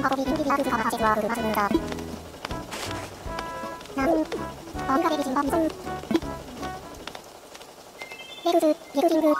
방법이 빈기비아르즈가 가제주아르를 가져온다. 나는 언가베리 진범송 레루즈 예루징그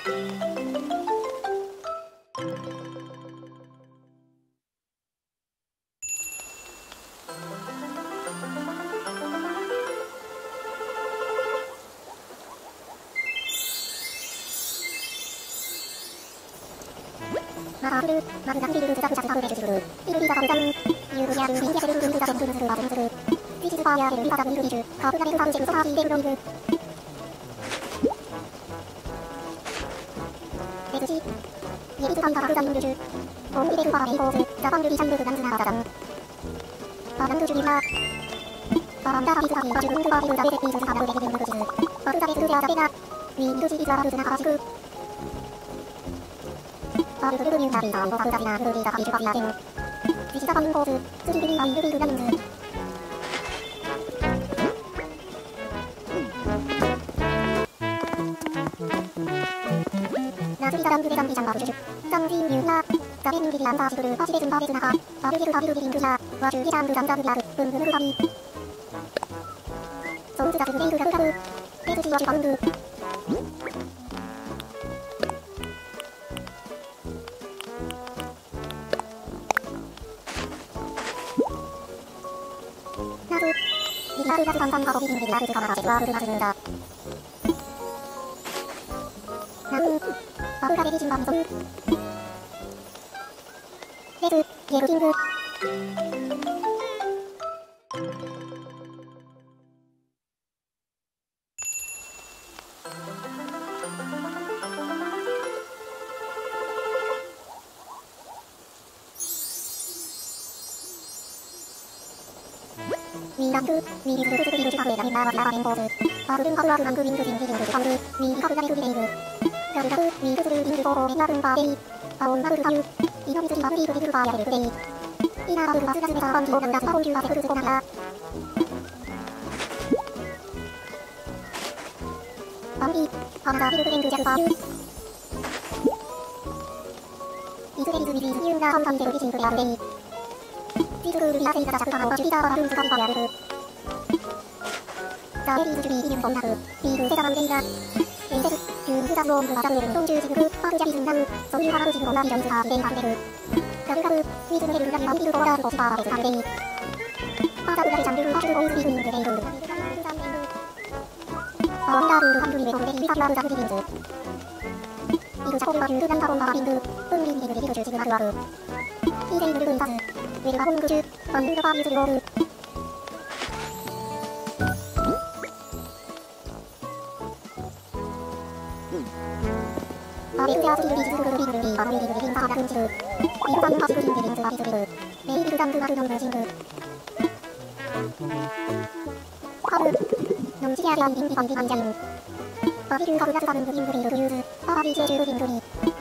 마하르 마르가르리르 자자자르 베주르 이르리자 가르자는 유르야르 빈야르르 빈르자 젠르르 마젠르 휘지즈바야르 리바자 미르리즈 가브가르 가르제르 소하히 데르로이르 베주지 예리즈간다 가르자민르즈 온리베르바 베이고즈 자방르리 잔르르 난즈나가자장 바남르주리라 바람다하비즈하비 바주룬드바비르 자베데피즈 사바르 베리르르르즈 바르자베즈르 자베나 윈르지 자바르즈나 가지그 바르르르르 나비다 바르자비나 르리다 바비주바비나 땡 위지자 방고즈 쯔리르리 바이르리르 나민즈 나즈리자람 그레담비장 바르주주 짱진 유나 자베민기리 안바지르르 바지레준 바베즈나가 바르게르 바비르비린두자 와주리장 그잠자그리아르 은흐르 바비 정즈자즈르 베이르 가르가르 베즈지 와주 바룬드 나즈 리아르자즈 간간가고 비빈기 리아르즈가 가제주아르를 가져온다. 나는 바르가베리 진범송 레드 예루징그 위랑크 위리르르르르르르 바르에라미 나와라바렌보즈 바르른 바르아르 랑그 윙그빈기링그 바르르 위가르가레르리레이르 가르가르 위르르르 링르보로 링라른 바레이 바온바르르 바유 이너리즈리 바르리르리르 바야르르 그레이 이나바르르 바스자즈메가 번지고 난다스 바온규 바세르르 고나라 밤비 밤자비르르겐그 자르바유 이즈레리즈 위리즈 이은가 험담제르 비징그 야르레이 띠드르르 리아세이자자 자크가한과 주리자 바르르 바바야르르 자에리즈 주리 이윤 본나르 비르 세자만데이라 에이세스 균그자브롬 그바자르르 동주지그르 파르자비준당 소리하라르 지그로 나비전즈가 비데이 바르르 가르가르 위즈르헤르 라비 밤비르 보라르 보시바바베즈 바르데이 파자르가르 잠르르 파르르 오이즈 비그인 그레이르 바원다르르 함두리베 보르데이 위카르라르 자그리빈즈 이루자코르바 균그 난다본바 빈드 은린기르 리르즈 지그마르와르 이제이르르 은바즈 웨르바본그즈 번르바 위즈르로르 바베르자즈리르리즈르르리르리 바르리르리린 바다근지르 이르단 바즈그린디린즈 바비즈리르 메이리르담그 바르nom르징그 카르 nom지리아리안 빈비반비반자인 바비르 가르자즈가는 그린그리르 유즈 바비제르르린그리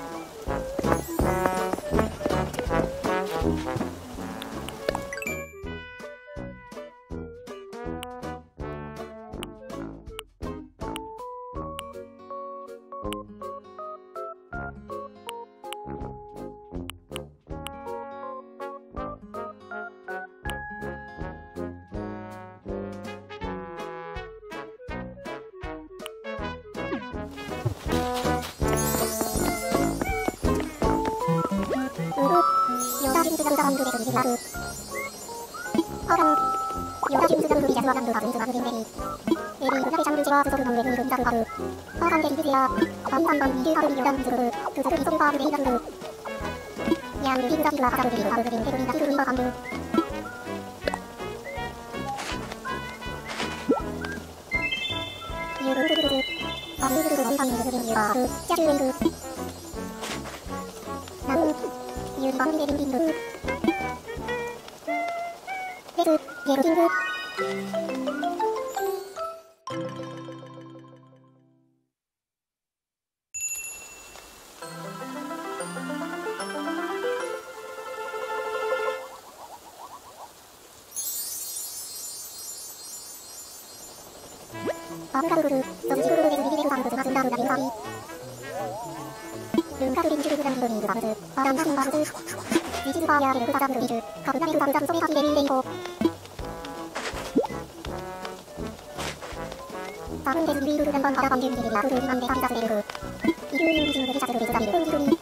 여다진스가르자반그레르리라르 허랑 여다진스가르리자르와간르바르리즈바르린메리 에리르자베 장르제와즈소르넘레리르자르바르 허랑데리드리아 반반반 이르하르리 여단비즈르르 그즈르 이소르바르레이라르르 양르리그자비르아 가자르리르 바르르린 헤르리나티르리바 간르 유르르르르 바르르르르 런반르르르리르바르 짜르웨르 나는 유리방비레린빈르 레드 예루징그 바르가르르 점지르르르 베르리르르 바르르 바즈나르 나린바비 른가르린주르르 랑르리르 바르르 바람바린 바르르 지지주가 야를 부자자를 비주 가부자를 부자부자부 소리 하기 레일 레이고 작은 대주 위루를 한번 받아 범죄 위기를 야구를 위한 대가부자스 레르그 이르는 비주를 비자스를 비주자리를 흥기루리